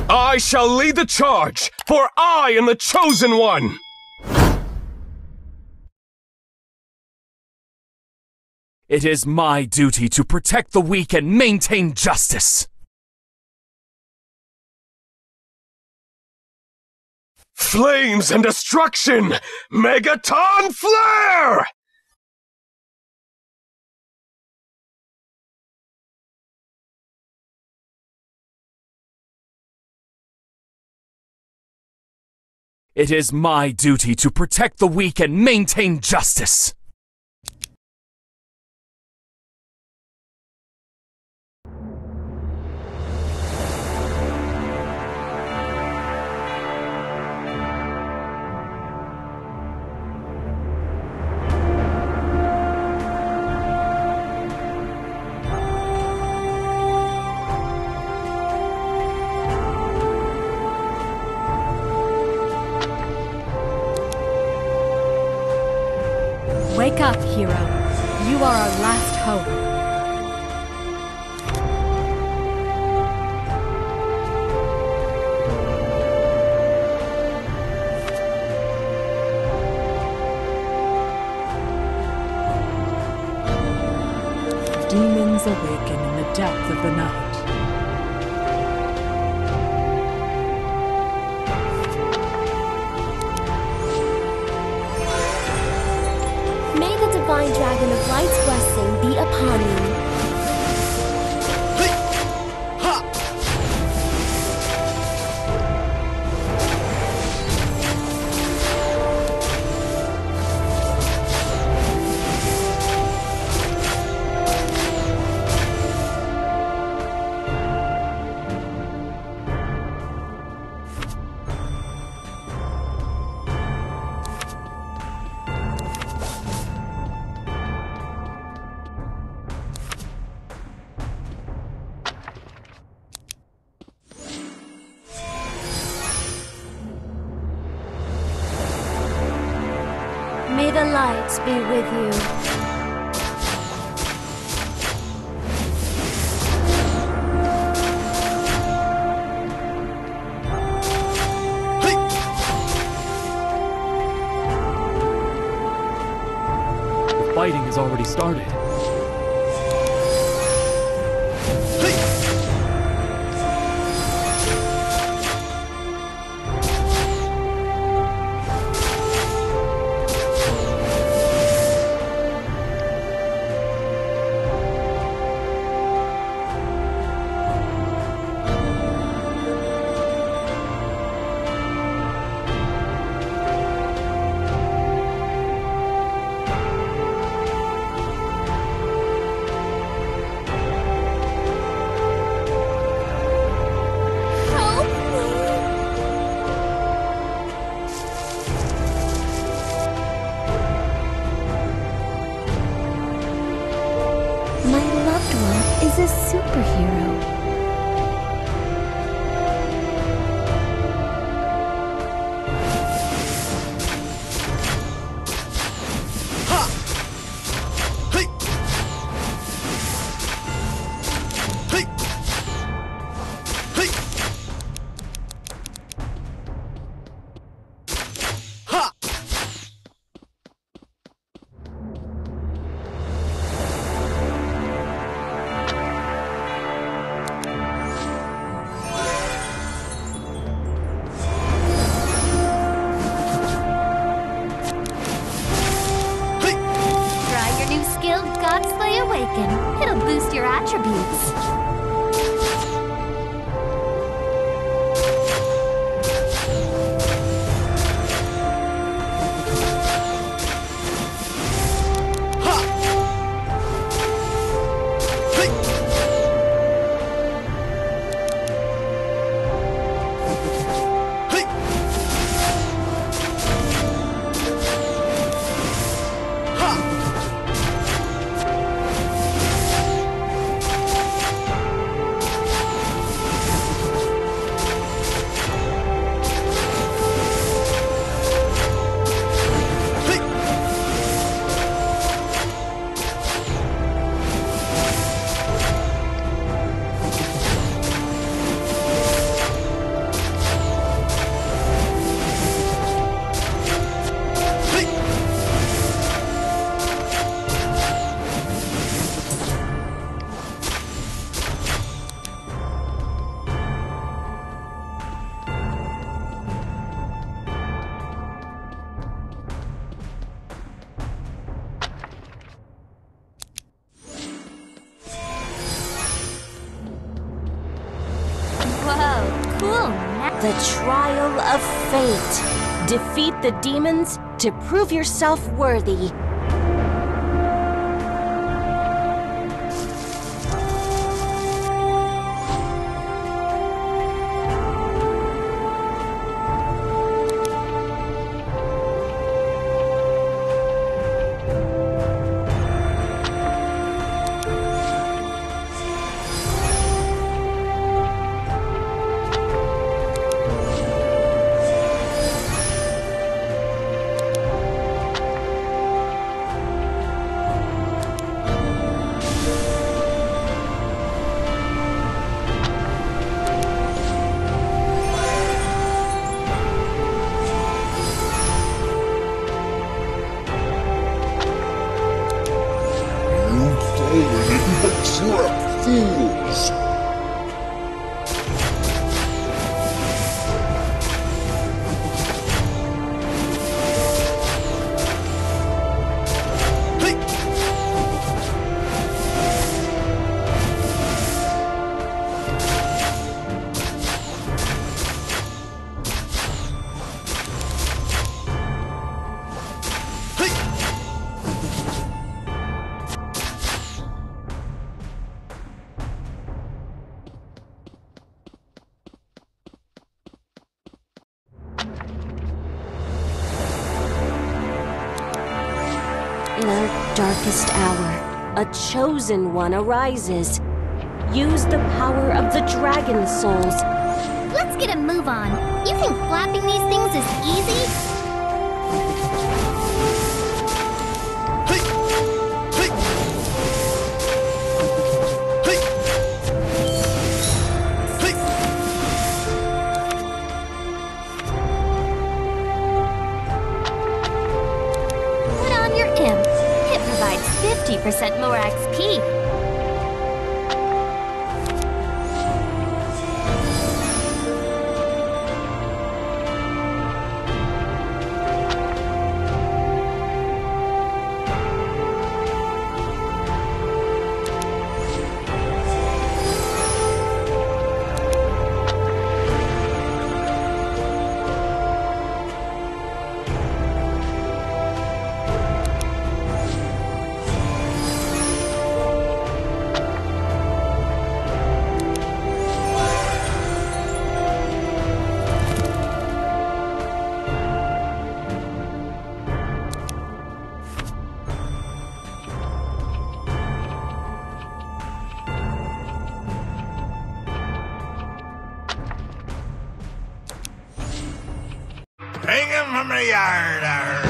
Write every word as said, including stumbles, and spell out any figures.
I shall lead the charge, for I am the chosen one! It is my duty to protect the weak and maintain justice. Flames and destruction! Megaton Flare! It is my duty to protect the weak and maintain justice. Wake up, hero. You are our last hope. Demons awaken in the depth of the night. Divine Dragon of Light's blessing be upon you. May the lights be with you. The fighting has already started. Is a superhero. It'll boost your attributes. The trial of fate. Defeat the demons to prove yourself worthy. Trap fools! In our darkest hour, a chosen one arises. Use the power of the dragon souls. Let's get a move on. You think flapping these things is easy? Put on your imp. It provides fifty percent more X P. Take him from the yard,